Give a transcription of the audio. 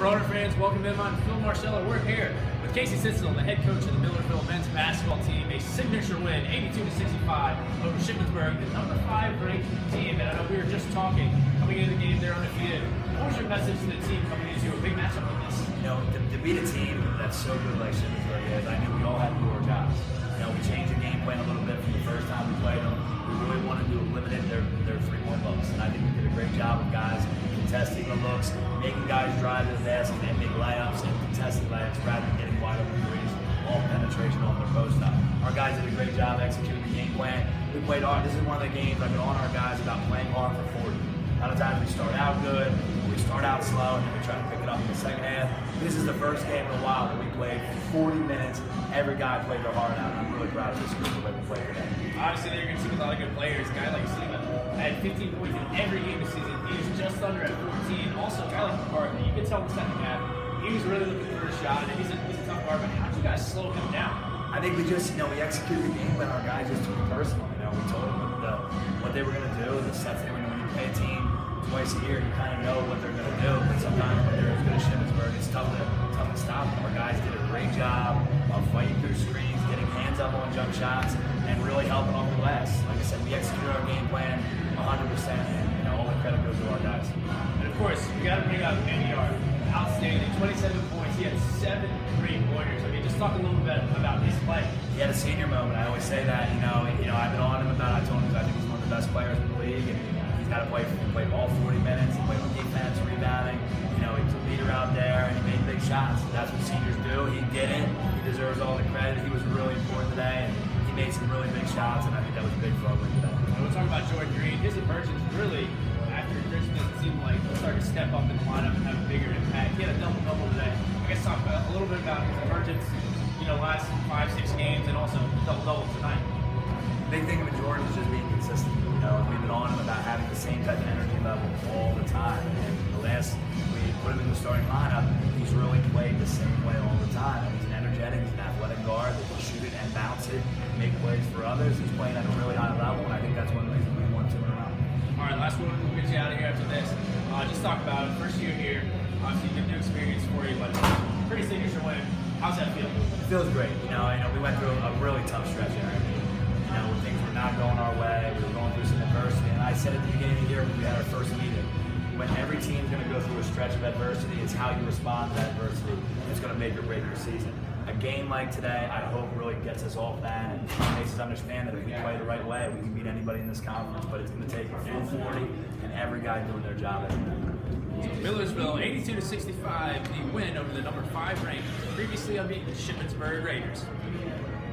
Broder fans, welcome in. I'm Phil Marcello. We're here with Casey Stitzel, the head coach of the Millersville men's basketball team. A signature win, 82-65 over Shippensburg, the number 5 ranked team. And I know we were just talking coming into the game there undefeated. What was your message to the team coming into a big matchup like this? You know, to beat a team that's so good like Shippensburg is, I knew we all had to do our jobs. You know, we changed the game plan a little bit from the first time we played them. We really wanted to eliminate their three-point looks, and I think we did a great job of guys contesting the looks, making guys drive to the basket and make layups and contesting layups rather than getting wide open threes, all penetration on their post up. Our guys did a great job executing the game plan. We played hard. This is one of the games I've been on our guys about playing hard for 40. A lot of times we start out good, we start out slow, and then we try to pick it up in the second half. This is the first game in a while that we played 40 minutes. Every guy played their heart out, and I'm really proud of this group the way we played today. Obviously, you're going to see a lot of good players. A guy like Steven had 15 points in every game this season. He was just under at 14. Also, a guy like McCartney, you could tell in the second half, he was really looking for a shot, and he's a tough guard. But how did you guys slow him down? I think we just, we executed the game, but our guys just took it personal. We told them what they were going to do, the sets they were going to. When you play a team twice a year, you kind of know what they're going to do. But sometimes when they're as good as Shippensburg, it's tough to stop them. Our guys did a great job of fighting through screens, getting hands up on jump shots, and really helping off the glass. Like I said, we executed our game plan 100%, and all the credit goes to our guys. And of course, we got to bring up Anyard. Outstanding, 27 points. He had 7 3-pointers. I mean, just talk a little bit about his play. He had a senior moment. I always say that. I've been on him about it. I told him I think he's one of the best players in the league, and he's got to play all 40 minutes. He played with defense, rebounding. He was a leader out there, and he made big shots. That's what seniors do. He did it. He deserves all the credit. He was really important today, and he made some really big shots, and I think that was big for our win today. We'll talk about Jordan Green. His emergence really, after Christmas, it seemed like he started to step up in the lineup and have a bigger impact. He had a double-double today. I guess talk about a little bit about his emergence, last 5-6 games, and also double-double tonight. The big thing with Jordan is just being consistent. We've been on him about having the same type of energy level all the time. And we put him in the starting lineup, he's really played the same way all the time. And he's an energetic, he's an athletic guard that can shoot it and bounce it, make plays for others. He's playing at a really high level, and I think that's one of the reasons we won 2 in a row. All right, last one. We'll get you out of here after this. Just talk about it. First year here, obviously a new experience for you, but pretty signature win. How's that feel? It feels great. We went through a really tough stretch here. When things were not going our way, we were going through some adversity, and I said at the beginning of the year when we had our first meeting, when every team's going to go through a stretch of adversity, it's how you respond to that adversity that's going to make or break your season. A game like today, I hope, really gets us off that and makes us understand that if we play the right way, we can beat anybody in this conference, but it's going to take a full 40 and every guy doing their job every day. Millersville, 82-65, the win over the number 5 ranked, previously unbeaten Shippensburg Raiders.